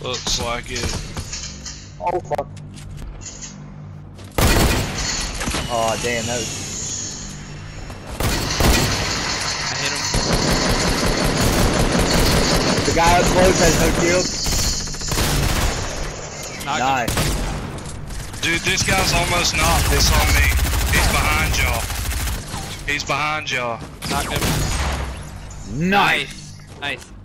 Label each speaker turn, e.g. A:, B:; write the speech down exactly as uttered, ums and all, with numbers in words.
A: Looks like it.
B: Oh fuck. Oh damn, that was...
A: I hit him.
B: The guy up close has no shield.
A: Knocked
B: Nice.
A: him. Dude, this guy's almost knocked. It's on me. He's behind y'all. He's behind y'all. Knocked him.
B: Nice.
C: Nice.